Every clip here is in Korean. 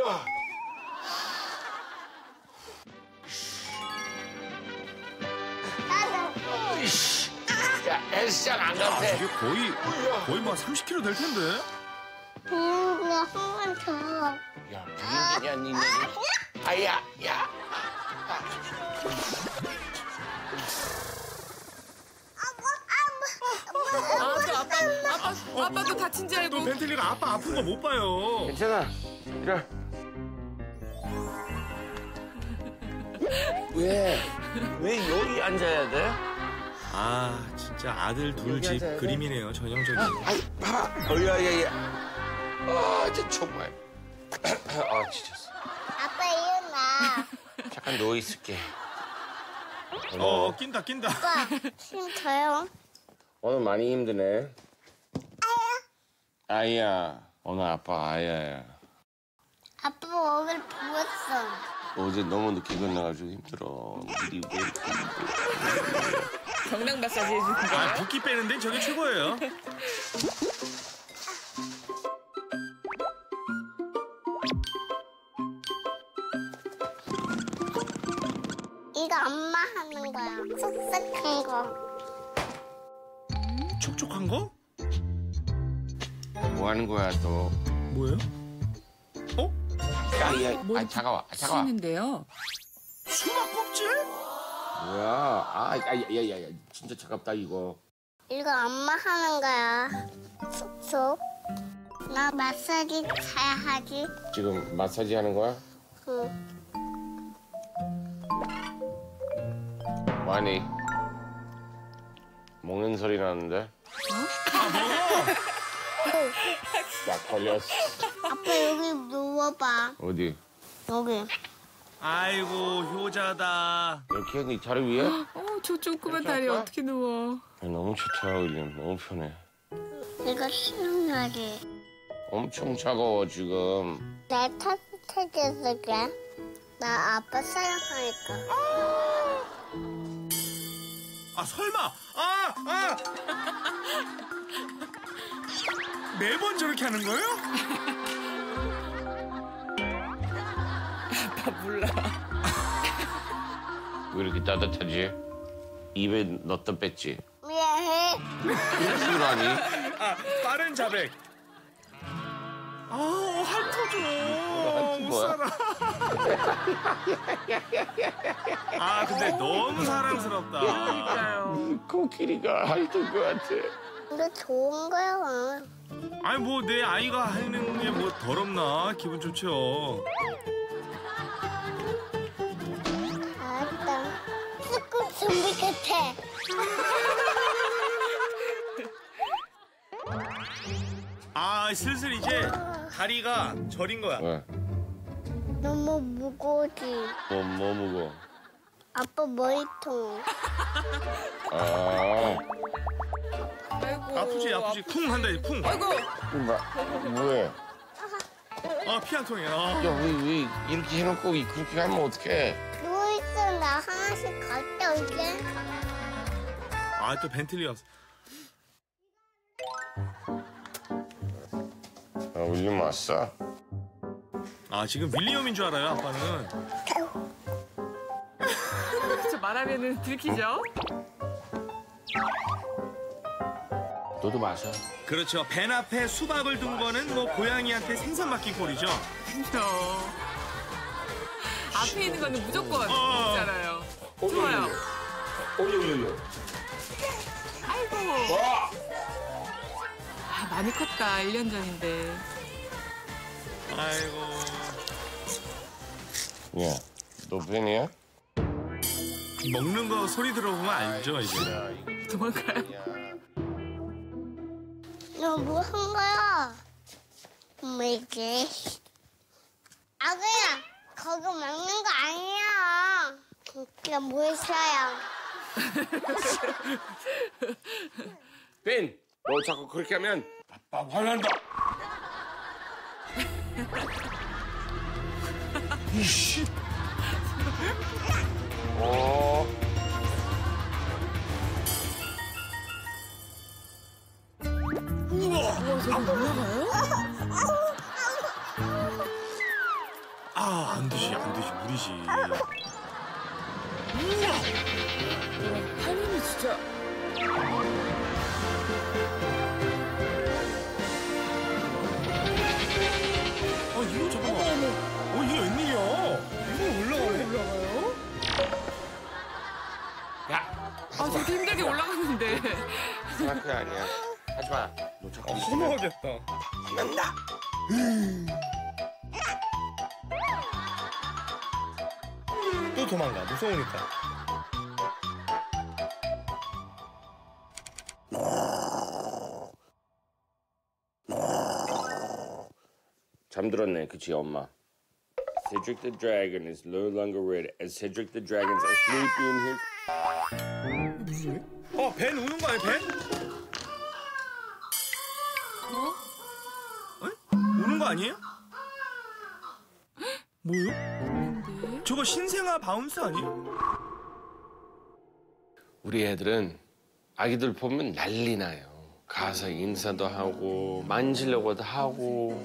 야. 야, 헬스장 안 갔대. 이게 거의 막 30kg 될 텐데. 한 번 더. 야, 비행기냐, 니네. 아야, 야. 아빠도 다친 줄 알고. 또 벤틀리가 아빠 아픈 거 못 봐요. 괜찮아. 이리. 왜 여기 앉아야 돼? 아, 진짜 아들 둘 집 그림이네요, 전형적인. 아이, 봐봐. 야. 아, 진짜 정말. 아, 지쳤어. 아빠 일어나. 잠깐 누워 있을게. 낀다. 아빠 힘 줘요. 오늘 많이 힘드네. 아야. 오늘 아빠 아야야. 아빠 오늘 부었어. 어제 너무 늦게 끝나가지고 힘들어. 미리 왜 이렇게 힘들어. 경락 마사지 해주는 거야? 붓기 빼는 데는 저게 최고예요. 이거 엄마 하는 거야. 촉촉한 거. 촉촉한 거? 뭐 하는 거야, 또? 뭐예요? 어? 야, 차가워. 치는데요. 수박 껍질? 뭐야? 야. 진짜 차갑다, 이거. 이거 엄마 하는 거야. 촉촉. 나 마사지 잘 하지? 지금 마사지 하는 거야? 응. 많이. 먹는 소리 나는데? 딱 걸렸어. 아빠 여기 누워봐. 어디? 여기. 아이고, 효자다. 이렇게 네 다리 위에? 저 조그만 다리 어떻게 누워. 너무 좋다, 윌리엄. 너무 편해. 이거 신혼날이. 엄청 차가워, 지금. 내 따뜻해져서 그래. 나 아빠 사랑하니까. 아, 설마! 매번 저렇게 하는 거예요? 아빠 몰라. 왜 이렇게 따뜻하지? 입에 넣었다 뺐지? 미안해. 무슨 하니? 빠른 자백. 핥아줘. 못 뭐야? 살아. 근데 너무 사랑스럽다. 그러니까요. 코끼리가 핥을 것 같아. 이거 좋은 거야. 아니, 뭐, 내 아이가 하는 게 뭐 더럽나? 기분 좋죠. 알았다. 스쿠 준비 같아. 슬슬 이제 다리가 저린 거야. 왜? 너무 무거워지. 뭐 무거워? 아빠 머리통. 아이고. 아프지. 쿵 한다, 쿵. 아이고. 뭐해? 피 한 통이야. 야, 왜 이렇게 해놓고 그렇게 하면 어떡해? 누워있어. 나 하나씩 갔다 올게. 또 벤틀리였어. 윌리엄 왔어? 지금 윌리엄인 줄 알아요, 아빠는. 저 말하면은 들키죠? 너도 마셔. 그렇죠. 벤 앞에 수박을 둔 거는 뭐 고양이한테 생선 맡긴 꼴이죠. 그죠. 앞에 있는 거는 무조건 있잖아요. 좋아요. 아이고. 많이 컸다. 1년 전인데. 아이고. 야, 너 벤이야? 먹는 거 소리 들어보면 알죠, 이제. 도망가요? 너 뭐 한 거야? 엄마 이게. 아그야, 거기 먹는 거 아니야. 그게 뭘 사야? 벤, 너 자꾸 그렇게 하면 아빠 화난다. 이씨. 우와, 저기 올라가요? 안 되지 무리지. 할머니 진짜. 이거 잠깐만. 이게 웬일이야? 이거 올라가네. 올라가요? 야, 저렇게 힘들게 올라갔는데. 생각해 아니야. 하지 마. 너 자꾸 넘어가겠다. 난다. 또 도망가. 무서우니까. 잠들었네, 그치 엄마. Cedric the Dragon is no longer red as Cedric the Dragon's asleep in his. 벤 우는 거 아니야, 벤? 우는 거 아니에요? 뭐요? 저거 신생아 바운스 아니에요? 우리 애들은 아기들 보면 난리 나요. 가서 인사도 하고 만지려고도 하고.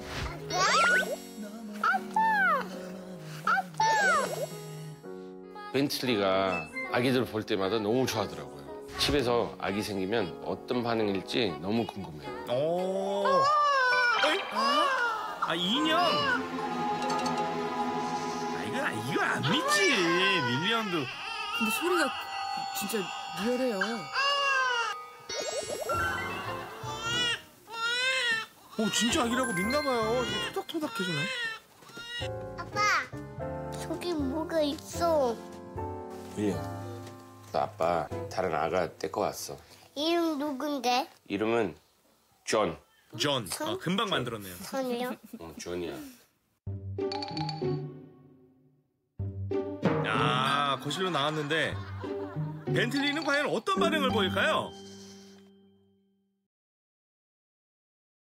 벤틀리가 아기들 볼 때마다 너무 좋아하더라고요. 집에서 아기 생기면 어떤 반응일지 너무 궁금해요. 인형. 이거 안 믿지. 윌리엄도. 근데 소리가 진짜 리얼해요. 진짜 아기라고 믿나봐요. 이게 토닥토닥 해주네. 아빠, 저기 뭐가 있어. 윌리엄, 너 아빠 다른 아가 데리고 왔어. 이름 누군데? 이름은 존. 존. 금방 만들었네요. 선우요? 존이야. 거실로 나왔는데 벤틀리는 과연 어떤 반응을 보일까요?